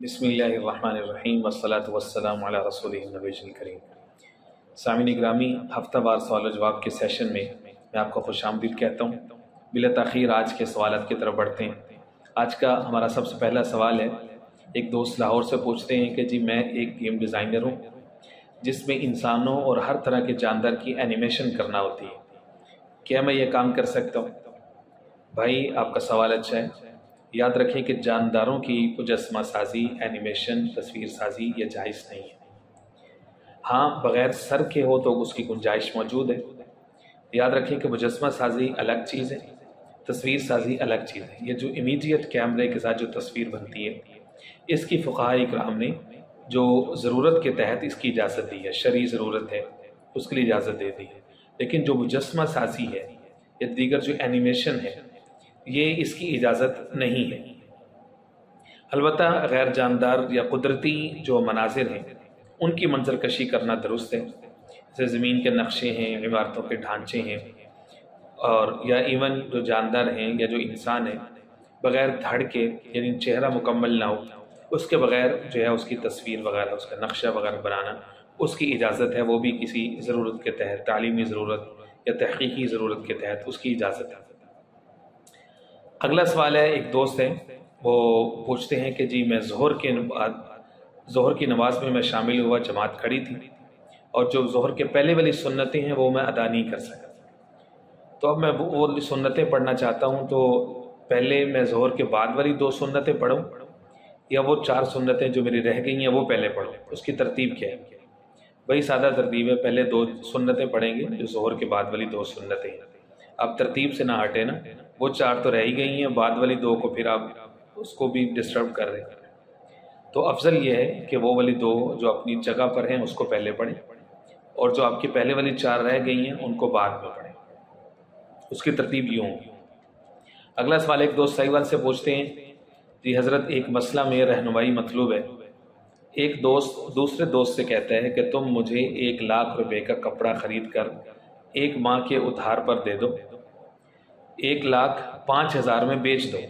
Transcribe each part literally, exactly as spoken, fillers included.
بسم اللہ الرحمن الرحیم والصلاة والسلام علی رسولہ النبی الکریم۔ سامعین گرامی، ہفتہ وار سوال و جواب کے سیشن میں میں آپ کو خوش آمدید کہتا ہوں۔ بلا تاخیر آج کے سوالات کی طرف بڑھتے ہیں۔ آج کا ہمارا سب سے پہلا سوال ہے، ایک دوست لاہور سے پوچھتے ہیں کہ جی میں ایک گیم ڈیزائنر ہوں جس میں انسانوں اور ہر طرح کے جاندار کی اینیمیشن کرنا ہوتی ہے، کیا میں یہ کام کر سکتا ہوں؟ بھائی آپ کا سوال اچھا ہے۔ یاد رکھیں کہ جانداروں کی مجسمہ سازی، اینیمیشن، تصویر سازی یہ جائز نہیں ہے۔ ہاں بغیر سر کے ہو تو اس کی گنجائش موجود ہے۔ یاد رکھیں کہ مجسمہ سازی الگ چیز ہے، تصویر سازی الگ چیز ہے۔ یہ جو امیڈیٹ کیمرے کے ساتھ جو تصویر بنتی ہے، اس کی فقہاء اکرام نے جو ضرورت کے تحت اس کی اجازت دی ہے، شرعی ضرورت ہے اس کے لیے اجازت دے دی ہے۔ لیکن جو مجسمہ سازی ہے یا دیگر جو اینیمیشن ہے، یہ اس کی اجازت نہیں ہے۔ البتہ غیر جاندار یا قدرتی جو مناظر ہیں ان کی منظر کشی کرنا درست ہے، جیسے زمین کے نقشے ہیں، عمارتوں کے ڈھانچے ہیں، اور یا ایون جو جاندار ہیں یا جو انسان ہے بغیر دھڑ کے، یعنی چہرہ مکمل نہ ہو، اس کے بغیر جو ہے اس کی تصویر وغیرہ، اس کا نقشہ وغیرہ بنانا، اس کی اجازت ہے، وہ بھی کسی ضرورت کے تحت، تعلیمی ضرورت یا تحقیقی ضرورت کے تحت اس کی اجازت ہے۔ اگلا سوال ہے، ایک دوست ہے وہ پوچھتے ہیں کہ جی میں ظہر کے بعد ظہر کی نماز میں میں شامل ہوا، جماعت کھڑی تھی اور جو ظہر کے پہلے والی سنتیں ہیں وہ میں ادا نہیں کر سکا، تو اب میں وہ سنتیں پڑھنا چاہتا ہوں، تو پہلے میں ظہر کے بعد والی دو سنتیں پڑھوں یا وہ چار سنتیں جو میری رہ گئی ہیں وہ پہلے پڑھوں؟ اس کی ترتیب کیا ہے؟ بھائی سادہ ترتیب ہے، پہلے دو سنتیں پڑھیں گے جو ظہر کے بعد والی دو سنتیں ہیں، اب ترتیب سے نہ ہٹے نا، وہ چار تو رہ ہی گئی ہیں، بعد والی دو کو پھر آپ اس کو بھی ڈسٹرب کر رہے ہیں، تو افضل یہ ہے کہ وہ والی دو جو اپنی جگہ پر ہیں اس کو پہلے پڑھیں، اور جو آپ کی پہلے والی چار رہ گئی ہیں ان کو بعد میں پڑھیں۔ اس کی ترتیب یوں ہوگی۔ اگلا سوال ایک دوست سائیوال سے پوچھتے ہیں، جی حضرت ایک مسئلہ میں رہنمائی مطلوب ہے۔ ایک دوست دوسرے دوست سے کہتا ہے کہ تم مجھے ایک لاکھ روپے کا کپڑا خرید کر ایک ماہ کے ادھار پر دے دو، ایک لاکھ پانچ ہزار میں بیچ دو،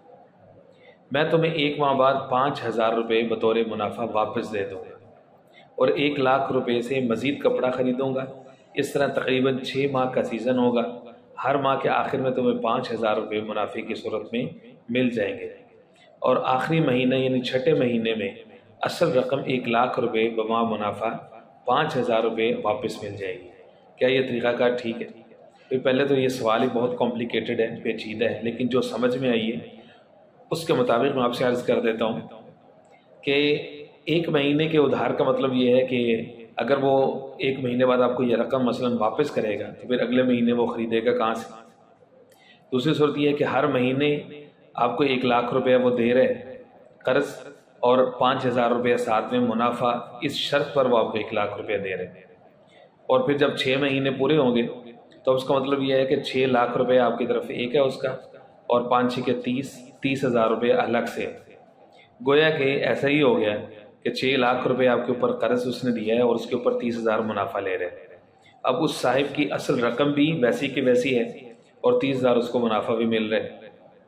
میں تمہیں ایک ماہ بعد پانچ ہزار روپے بطور منافع واپس دے دوں گا اور ایک لاکھ روپے سے مزید کپڑا خریدوں گا۔ اس طرح تقریباً چھ ماہ کا سیزن ہوگا، ہر ماہ کے آخر میں تمہیں پانچ ہزار روپے منافع کی صورت میں مل جائیں گے، اور آخری مہینے یعنی چھٹے مہینے میں اصل رقم ایک لاکھ روپے بما منافع پانچ ہزار روپے واپس مل جائے گی۔ کیا یہ طریقہ کار ٹھیک ہے؟ پھر پہلے تو یہ سوال ہی بہت کمپلیکیٹڈ ہے، پیچیدہ ہے، لیکن جو سمجھ میں آئی ہے اس کے مطابق میں آپ سے عرض کر دیتا ہوں کہ ایک مہینے کے ادھار کا مطلب یہ ہے کہ اگر وہ ایک مہینے بعد آپ کو یہ رقم مثلا واپس کرے گا تو پھر اگلے مہینے وہ خریدے گا کہاں سے؟ دوسری صورت یہ ہے کہ ہر مہینے آپ کو ایک لاکھ روپے وہ دے رہے قرض اور پانچ ہزار روپے ساتھ میں منافع، اس شرط پر وہ آپ کو ایک لاکھ روپے دے رہے، اور پھر جب چھ مہینے پورے ہوں گے تو اس کا مطلب یہ ہے کہ چھ لاکھ روپے آپ کی طرف ایک ہے اس کا، اور پانچ چھ کے تیس تیس ہزار روپے الگ سے، گویا کہ ایسا ہی ہو گیا کہ چھ لاکھ روپے آپ کے اوپر قرض اس نے دیا ہے اور اس کے اوپر تیس ہزار منافع لے رہے۔ اب اس صاحب کی اصل رقم بھی ویسی کی ویسی ہے اور تیس ہزار اس کو منافع بھی مل رہے۔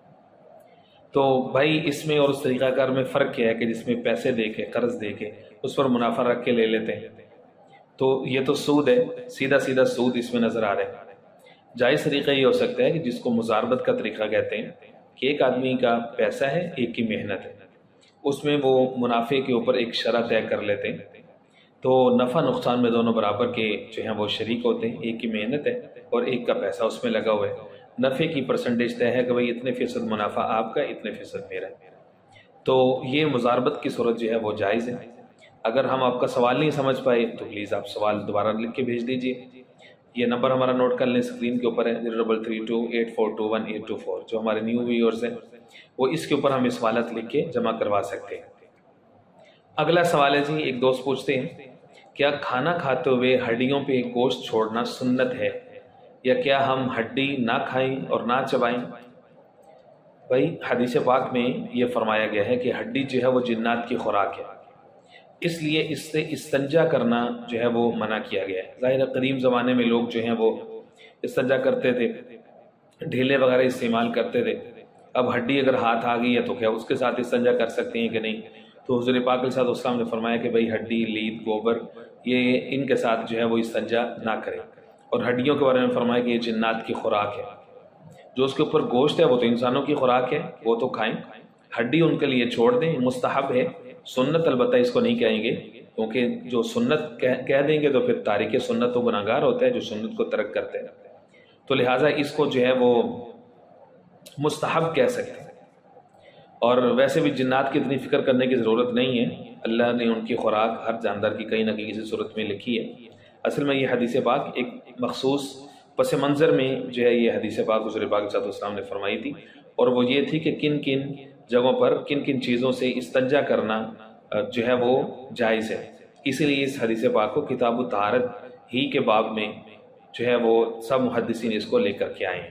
تو بھائی اس میں اور اس طریقہ کار میں فرق کیا ہے کہ جس میں پیسے دے کے، قرض دے کے اس پر منافع رکھ کے لے لیتے ہیں، تو یہ تو سود ہے، سیدھا سیدھا سود اس میں نظر آ رہا ہے۔ جائز طریقہ یہ ہو سکتا ہے کہ جس کو مزاربت کا طریقہ کہتے ہیں، کہ ایک آدمی کا پیسہ ہے، ایک کی محنت ہے، اس میں وہ منافع کے اوپر ایک شرح طے کر لیتے ہیں، تو نفع نقصان میں دونوں برابر کے جو ہیں وہ شریک ہوتے ہیں، ایک کی محنت ہے اور ایک کا پیسہ اس میں لگا ہوا ہے، نفع کی پرسنٹیج طے ہے کہ بھئی اتنے فیصد منافع آپ کا، اتنے فیصد میرا، تو یہ مزاربت کی صورت جو ہے وہ جائز ہے۔ اگر ہم آپ کا سوال نہیں سمجھ پائے تو پلیز آپ سوال دوبارہ لکھ کے بھیج دیجئے، یہ نمبر ہمارا نوٹ کر لیں، اسکرین کے اوپر ہے zero double three two eight four two one eight two four, جو ہمارے نیو ویورز ہیں وہ اس کے اوپر ہمیں سوالات لکھ کے جمع کروا سکتے ہیں۔ اگلا سوال ہے جی، ایک دوست پوچھتے ہیں کیا کھانا کھاتے ہوئے ہڈیوں پہ گوشت چھوڑنا سنت ہے، یا کیا ہم ہڈی نہ کھائیں اور نہ چبائیں؟ بھائی حدیث پاک میں یہ فرمایا گیا ہے کہ ہڈی جو ہے وہ جنات کی خوراک ہے، اس لیے اس سے استنجا کرنا جو ہے وہ منع کیا گیا ہے۔ ظاہر قدیم زمانے میں لوگ جو ہیں وہ استنجا کرتے تھے، ڈھیلے وغیرہ استعمال کرتے تھے، اب ہڈی اگر ہاتھ آ گئی ہے تو کیا اس کے ساتھ استنجا کر سکتے ہیں کہ نہیں؟ تو حضور پاک علیہ الصلوۃ والسلام نے فرمایا کہ بھئی ہڈی، لید، گوبر، یہ ان کے ساتھ جو ہے وہ استنجا نہ کرے، اور ہڈیوں کے بارے میں فرمایا کہ یہ جنات کی خوراک ہے، جو اس کے اوپر گوشت ہے وہ تو انسانوں کی خوراک ہے، وہ تو کھائیں، ہڈی ان کے لیے چھوڑ دیں، مستحب ہے، سنت البتہ اس کو نہیں کہیں گے، کیونکہ جو سنت کہہ دیں گے تو پھر تارک سنت تو گناہ گار ہوتا ہے جو سنت کو ترک کرتے ہیں، تو لہٰذا اس کو جو ہے وہ مستحب کہہ سکتے ہیں۔ اور ویسے بھی جنات کی اتنی فکر کرنے کی ضرورت نہیں ہے، اللہ نے ان کی خوراک ہر جاندار کی کہیں نہ کہیں کسی صورت میں لکھی ہے۔ اصل میں یہ حدیث پاک ایک مخصوص پس منظر میں جو ہے یہ حدیث پاک حضور پاک صلی اللہ علیہ وسلم نے فرمائی تھی، اور وہ یہ تھی کہ کن کن جگہوں پر کن کن چیزوں سے استنجا کرنا جو ہے وہ جائز ہے، اسی لیے اس حدیث پاک کو کتاب الطہارت ہی کے باب میں جو ہے وہ سب محدثین اس کو لے کر کے آئے ہیں۔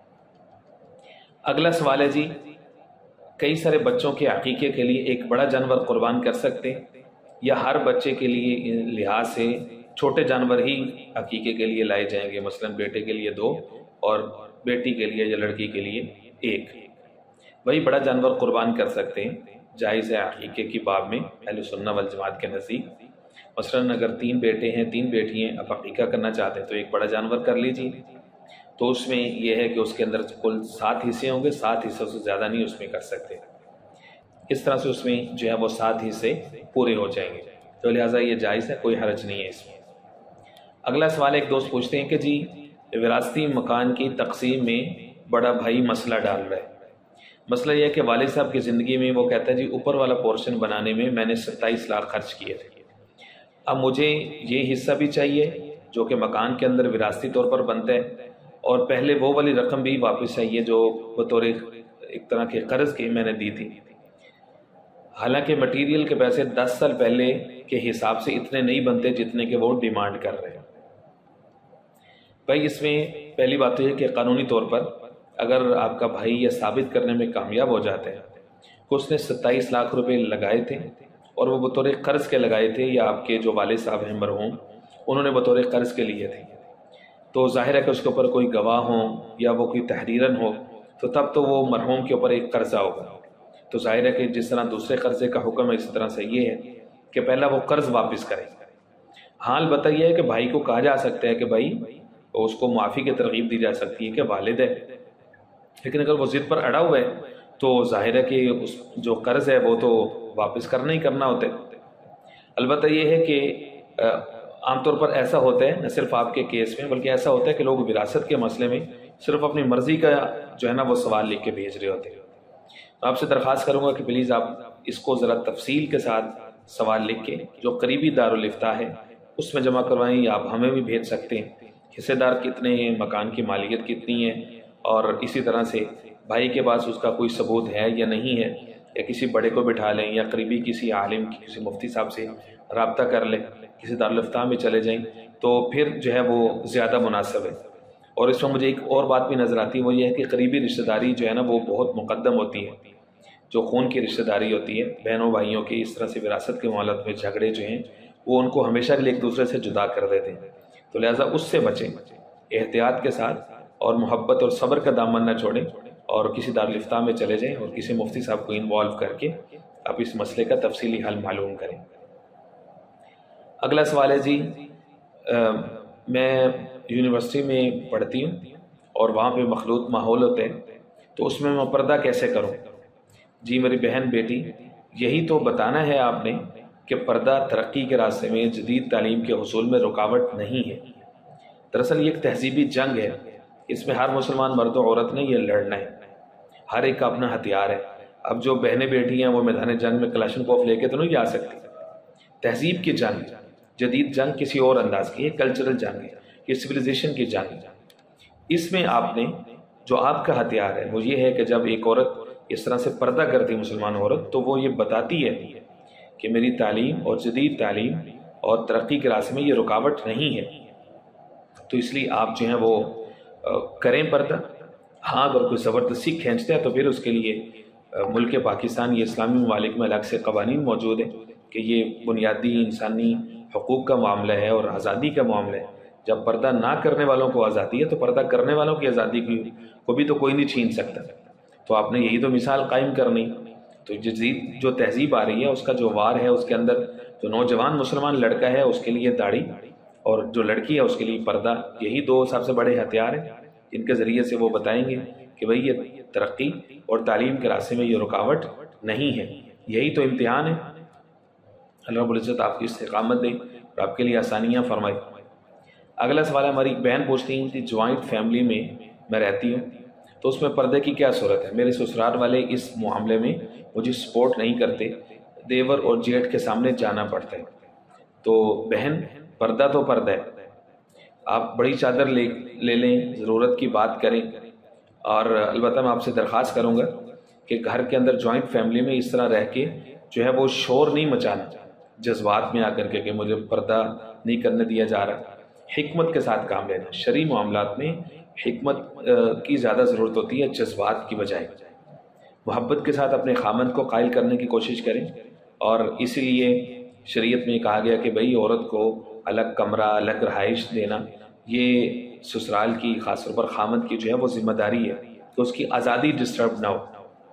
اگلا سوال ہے جی، کئی سارے بچوں کے عقیقے کے لیے ایک بڑا جانور قربان کر سکتے ہیں، یا ہر بچے کے لیے لحاظ سے چھوٹے جانور ہی عقیقے کے لیے لائے جائیں گے، مثلا بیٹے کے لیے دو اور بیٹی کے لیے یا لڑکی کے لیے ایک؟ وہی بڑا جانور قربان کر سکتے ہیں، جائز ہے عقیقے کی باب میں اہل سنہ والجماعت کے نزدیک۔ مثلا اگر تین بیٹے ہیں تین بیٹی ہیں، اب عقیقہ کرنا چاہتے ہیں تو ایک بڑا جانور کر لیجیے، تو اس میں یہ ہے کہ اس کے اندر کل سات حصے ہوں گے، سات حصوں سے زیادہ نہیں اس میں کر سکتے، اس طرح سے اس میں جو ہے وہ سات حصے پورے ہو جائیں گے، تو لہٰذا یہ جائز ہے، کوئی حرج نہیں ہے اس میں۔ اگلا سوال ایک دوست پوچھتے ہیں کہ جی وراثتی مکان کی تقسیم میں بڑا بھائی مسئلہ ڈال رہا ہے، مسئلہ یہ ہے کہ والد صاحب کی زندگی میں وہ کہتا ہے جی اوپر والا پورشن بنانے میں میں نے ستائیس لاکھ خرچ کیے تھے، اب مجھے یہ حصہ بھی چاہیے جو کہ مکان کے اندر وراثتی طور پر بنتا ہے، اور پہلے وہ والی رقم بھی واپس چاہیے جو بطور ایک طرح کے قرض کی میں نے دی تھی، حالانکہ مٹیریل کے پیسے دس سال پہلے کے حساب سے اتنے نہیں بنتے جتنے کہ وہ ڈیمانڈ کر رہے ہیں۔ بھائی اس میں پہلی بات تو یہ کہ قانونی طور پر اگر آپ کا بھائی یہ ثابت کرنے میں کامیاب ہو جاتے ہیں کہ اس نے ستائیس لاکھ روپے لگائے تھے اور وہ بطور قرض کے لگائے تھے، یا آپ کے جو والد صاحب ہیں مرحوم انہوں نے بطور قرض کے لیے تھے، تو ظاہر ہے کہ اس کے اوپر کوئی گواہ ہوں یا وہ کوئی تحریراً ہو، تو تب تو وہ مرحوم کے اوپر ایک قرضہ ہوگا، تو ظاہر ہے کہ جس طرح دوسرے قرضے کا حکم ہے اسی طرح سے یہ ہے کہ پہلا وہ قرض واپس کرے۔ حال بتائیے ہے کہ بھائی کو کہا جا سکتا ہے کہ بھائی اس کو معافی کی ترغیب دی جا سکتی ہے کہ والد ہے، لیکن اگر وہ ضد پر اڑا ہوا ہے تو ظاہر ہے کہ اس جو قرض ہے وہ تو واپس کرنا ہی کرنا ہوتا ہے۔ البتہ یہ ہے کہ عام طور پر ایسا ہوتا ہے، نہ صرف آپ کے کیس میں بلکہ ایسا ہوتا ہے کہ لوگ وراثت کے مسئلے میں صرف اپنی مرضی کا جو ہے نا وہ سوال لکھ کے بھیج رہے ہوتے ہیں۔ آپ سے درخواست کروں گا کہ پلیز آپ اس کو ذرا تفصیل کے ساتھ سوال لکھ کے جو قریبی دارالفتاء ہے اس میں جمع کروائیں، یا آپ ہمیں بھی بھیج سکتے ہیں، حصے دار کتنے ہیں، مکان کی مالکیت کتنی ہے، اور اسی طرح سے بھائی کے پاس اس کا کوئی ثبوت ہے یا نہیں ہے، یا کسی بڑے کو بٹھا لیں یا قریبی کسی عالم کسی مفتی صاحب سے رابطہ کر لیں، کسی دارالفتاء میں چلے جائیں تو پھر جو ہے وہ زیادہ مناسب ہے۔ اور اس میں مجھے ایک اور بات بھی نظر آتی ہے، وہ یہ ہے کہ قریبی رشتہ داری جو ہے نا وہ بہت مقدم ہوتی ہے، جو خون کی رشتہ داری ہوتی ہے بہنوں بھائیوں کی، اس طرح سے وراثت کے معاملات میں جھگڑے جو ہیں وہ ان کو ہمیشہ کے لیے ایک دوسرے سے جدا کر دیتے ہیں، تو لہٰذا اس سے بچیں، احتیاط کے ساتھ اور محبت اور صبر کا دامن نہ چھوڑیں، اور کسی دارالفتاء میں چلے جائیں اور کسی مفتی صاحب کو انوالو کر کے آپ اس مسئلے کا تفصیلی حل معلوم کریں۔ اگلا سوال ہے جی، میں یونیورسٹی میں پڑھتی ہوں اور وہاں پہ مخلوط ماحول ہوتے ہیں، تو اس میں میں پردہ کیسے کروں؟ جی میری بہن بیٹی، یہی تو بتانا ہے آپ نے کہ پردہ ترقی کے راستے میں جدید تعلیم کے حصول میں رکاوٹ نہیں ہے۔ دراصل یہ ایک تہذیبی جنگ ہے، اس میں ہر مسلمان مرد و عورت نے یہ لڑنا ہے، ہر ایک کا اپنا ہتھیار ہے۔ اب جو بہنیں بیٹھی ہیں وہ میدان جنگ میں کلاشن کوف لے کے تو نہیں جا سکتی۔ تہذیب کی جنگ، جدید جنگ کسی اور انداز کی ہے، کلچرل جنگ ہے، یہ سویلائزیشن کی جنگ ہے۔ اس میں آپ نے جو آپ کا ہتھیار ہے وہ یہ ہے کہ جب ایک عورت اس طرح سے پردہ کرتی مسلمان عورت تو وہ یہ بتاتی ہے کہ میری تعلیم اور جدید تعلیم اور ترقی کے راستے میں یہ رکاوٹ نہیں ہے، تو اس لیے آپ جو ہیں وہ کریں پردہ۔ ہاں اگر کوئی زبردستی کھینچتا ہے تو پھر اس کے لیے ملک پاکستان یہ اسلامی ممالک میں الگ سے قوانین موجود ہیں کہ یہ بنیادی انسانی حقوق کا معاملہ ہے اور آزادی کا معاملہ ہے۔ جب پردہ نہ کرنے والوں کو آزادی ہے تو پردہ کرنے والوں کی آزادی کی کو بھی تو کوئی نہیں چھین سکتا، تو آپ نے یہی تو مثال قائم کرنی۔ تو جدید جو تہذیب آ رہی ہے اس کا جو وار ہے، اس کے اندر جو نوجوان مسلمان لڑکا ہے اس کے لیے داڑھی اور جو لڑکی ہے اس کے لیے پردہ، یہی دو سب سے بڑے ہتھیار ہیں جن کے ذریعے سے وہ بتائیں گے کہ بھئی یہ ترقی اور تعلیم کے راستے میں یہ رکاوٹ نہیں ہے، یہی تو امتحان ہے۔ اللہ رب العزت آپ کی استقامت دے اور آپ کے لیے آسانیاں فرمائے۔ اگلا سوال ہے، ہماری ایک بہن پوچھتی ہیں کہ جوائنٹ فیملی میں میں رہتی ہوں تو اس میں پردے کی کیا صورت ہے؟ میرے سسرال والے اس معاملے میں مجھے سپورٹ نہیں کرتے، دیور اور جیٹھ کے سامنے جانا پڑتا ہے۔ تو بہن، پردہ تو پردہ ہے، آپ بڑی چادر لے لے لیں، ضرورت کی بات کریں، اور البتہ میں آپ سے درخواست کروں گا کہ گھر کے اندر جوائنٹ فیملی میں اس طرح رہ کے جو ہے وہ شور نہیں مچانا جذبات میں آ کر کے کہ مجھے پردہ نہیں کرنے دیا جا رہا۔ حکمت کے ساتھ کام لینا، شرعی معاملات میں حکمت کی زیادہ ضرورت ہوتی ہے جذبات کی بجائے۔ محبت کے ساتھ اپنے خامند کو قائل کرنے کی کوشش کریں، اور اسی لیے شریعت میں کہا گیا کہ بھئی عورت کو الگ کمرہ، الگ رہائش دینا، یہ سسرال کی خاص طور پر خامند کی جو ہے وہ ذمہ داری ہے کہ اس کی آزادی ڈسٹرب نہ ہو۔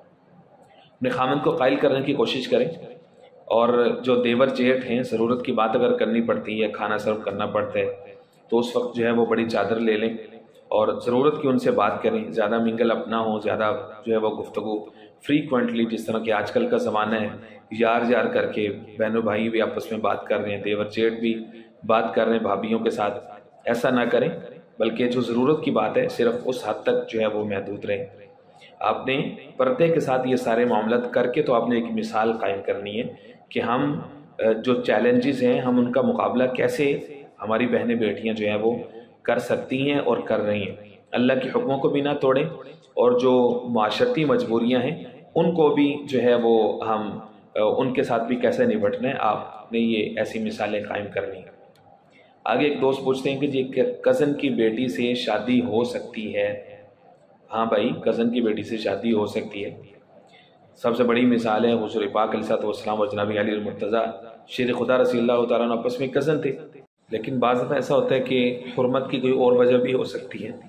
اپنے خامند کو قائل کرنے کی کوشش کریں، اور جو دیور جیٹھ ہیں ضرورت کی بات اگر کرنی پڑتی ہے، کھانا سرو کرنا پڑتا ہے، تو اس وقت جو ہے وہ بڑی چادر لے لیں اور ضرورت کی ان سے بات کریں، زیادہ منگل اپ نہ ہو، زیادہ جو ہے وہ گفتگو فریکوینٹلی، جس طرح کہ آج کل کا زمانہ ہے یار یار کر کے بہنوں بھائی بھی آپس میں بات کر رہے ہیں، دیور جیٹھ بھی بات کر رہے ہیں بھابھیوں کے ساتھ، ایسا نہ کریں، بلکہ جو ضرورت کی بات ہے صرف اس حد تک جو ہے وہ محدود رہیں۔ آپ نے پردے کے ساتھ یہ سارے معاملات کر کے تو آپ نے ایک مثال قائم کرنی ہے کہ ہم جو چیلنجز ہیں ہم ان کا مقابلہ کیسے ہماری بہنیں بیٹیاں جو ہیں وہ کر سکتی ہیں اور کر رہی ہیں، اللہ کے حکموں کو بھی نہ توڑیں، اور جو معاشرتی مجبوریاں ہیں ان کو بھی جو ہے وہ ہم ان کے ساتھ بھی کیسے نپٹنا ہے، آپ نے یہ ایسی مثالیں قائم کرنی ہیں۔ آگے ایک دوست پوچھتے ہیں کہ جی کزن کی بیٹی سے شادی ہو سکتی ہے؟ ہاں بھائی، کزن کی بیٹی سے شادی ہو سکتی ہے۔ سب سے بڑی مثال ہے حضور پاک علیہ الصلوۃ والسلام اور جناب علی المرتضیٰ شیر خدا رضی اللہ تعالیٰ عنہ آپس میں کزن تھے، لیکن بعض دفعہ ایسا ہوتا ہے کہ حرمت کی کوئی اور وجہ بھی ہو سکتی ہے،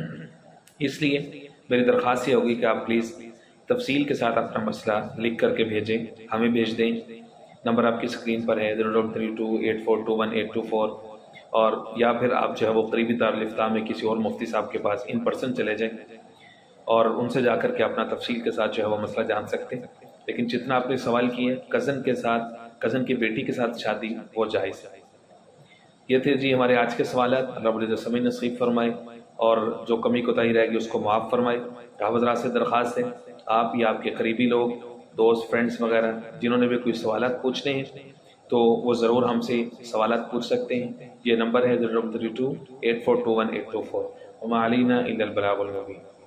اس لیے میری درخواست یہ ہوگی کہ آپ پلیز تفصیل کے ساتھ اپنا مسئلہ لکھ کر کے بھیجیں، ہمیں بھیج دیں۔ نمبر آپ کی اسکرین پر ہے zero double three two eight four two one eight two four, اور یا پھر آپ جو ہے وہ قریبی دارالفتاح میں کسی اور مفتی صاحب کے پاس ان پرسن چلے جائیں اور ان سے جا کر کے اپنا تفصیل کے ساتھ جو ہے وہ مسئلہ جان سکتے ہیں۔ لیکن جتنا آپ نے سوال کی ہے کزن کے ساتھ، کزن کی بیٹی کے ساتھ شادی وہ جائز ہے۔ یہ تھے جی ہمارے آج کے سوالات، اللہ رب العزت سمجھ نصیب فرمائے اور جو کمی کوتاہی رہے گی اس کو معاف فرمائے۔ آپ حضرات سے درخواست ہے آپ یا آپ کے قریبی لوگ، دوست، فرینڈس وغیرہ جنہوں نے بھی کوئی سوالات پوچھنے ہیں تو وہ ضرور ہم سے سوالات پوچھ سکتے ہیں۔ یہ نمبر ہے zero double three two eight four two one eight two four. وما علینا الا البلاغ المبین۔